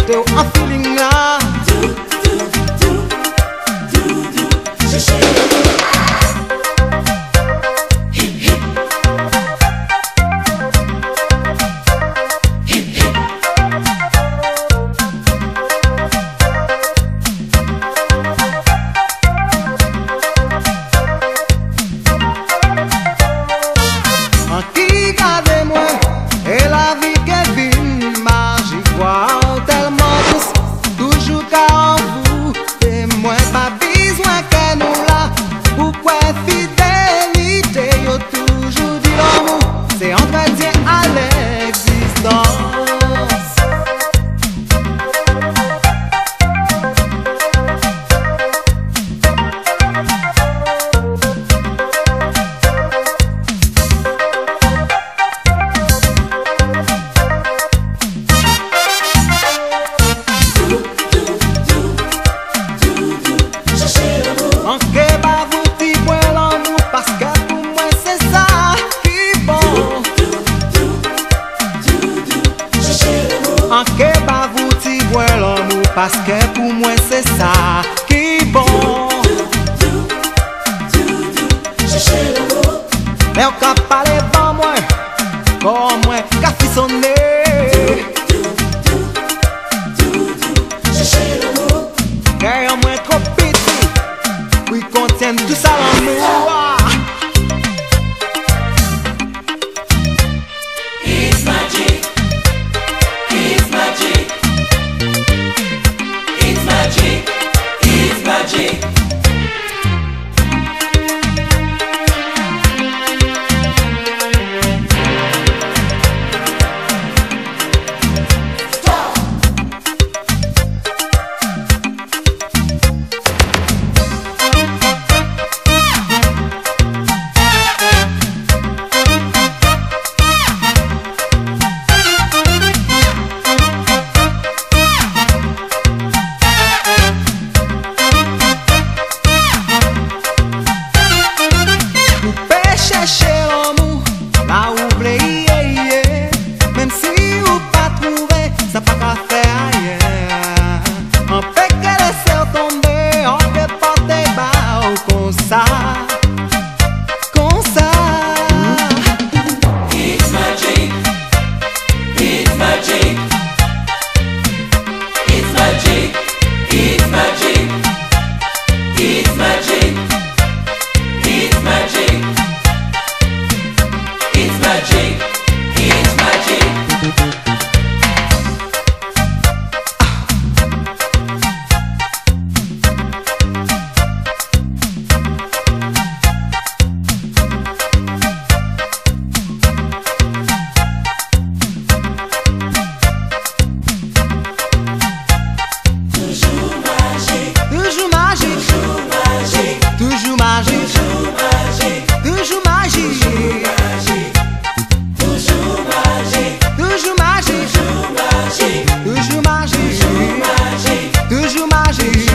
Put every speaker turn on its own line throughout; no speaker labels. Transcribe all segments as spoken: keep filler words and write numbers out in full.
mettez un feeling là.
Do, do, do, do, do. Je chéris.
C'est entretien à l'existence. En kebab ou ti bois l'amour parce que pour moi c'est ça qui bon. En kebab ou ti bois l'amour parce que pour moi c'est ça qui bon. Mais on ka parler bon moi, comme moi ka frissonner. Car moi trop petit, oui contient tout ça l'amour.
It's magic. It's magic. It's magic. It's magic.
Chercher l'amour, là où vous voulez, même si vous pas trouvé, ça pas qu'à faire ailleurs. On fait que laisser tomber, on peut porter bas comme ça, comme ça.
It's magic. It's magic. It's magic. It's magic. It's magic. It's magic. It's magic, it's magic.
Toujours magique, toujours magique, toujours magique, toujours magique, toujours magique, toujours magique, toujours magique, toujours magique.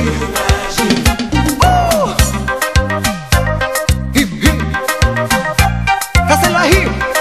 Ouh! Hip hip, ça c'est la hip.